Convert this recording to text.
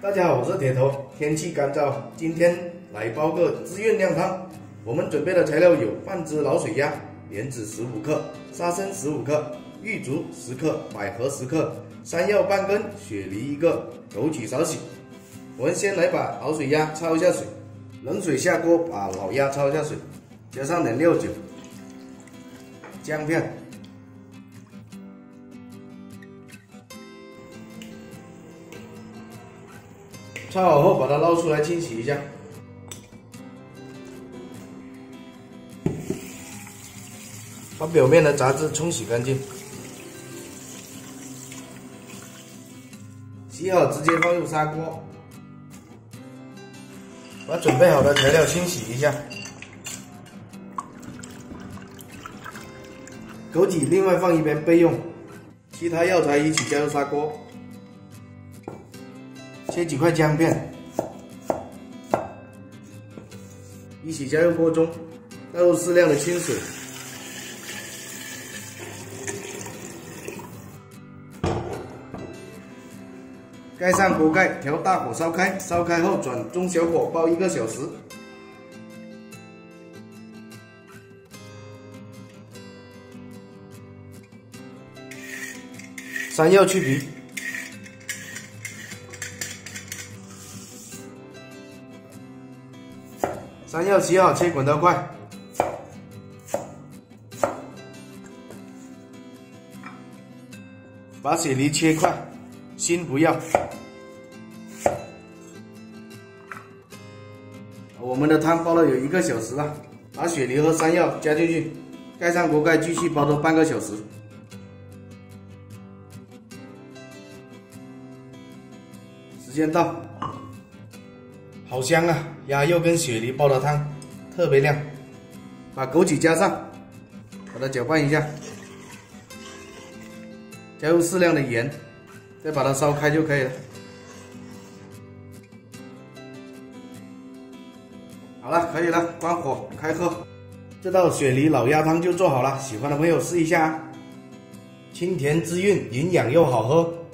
大家好，我是铁头。天气干燥，今天来煲个滋润靓汤。我们准备的材料有半只老水鸭、莲子15克、沙参15克、玉竹10克、百合10克、山药半根、雪梨1个、枸杞少许。我们先来把老水鸭焯一下水，冷水下锅把老鸭焯一下水，加上点料酒、姜片。 焯好后，把它捞出来清洗一下。把表面的杂质冲洗干净。洗好直接放入砂锅，把准备好的材料清洗一下。枸杞另外放一边备用，其他药材一起加入砂锅。 切几块姜片，一起加入锅中，倒入适量的清水，盖上锅盖，调大火烧开，烧开后转中小火煲1个小时。山药去皮。 山药洗好，切滚刀块，把雪梨切块，心不要。我们的汤煲了有1个小时了，把雪梨和山药加进去，盖上锅盖，继续煲多半个小时。时间到。 好香啊！鸭肉跟雪梨煲的汤特别亮，把枸杞加上，把它搅拌一下，加入适量的盐，再把它烧开就可以了。好了，可以了，关火开喝。这道雪梨老鸭汤就做好了，喜欢的朋友试一下啊！清甜滋润，营养又好喝。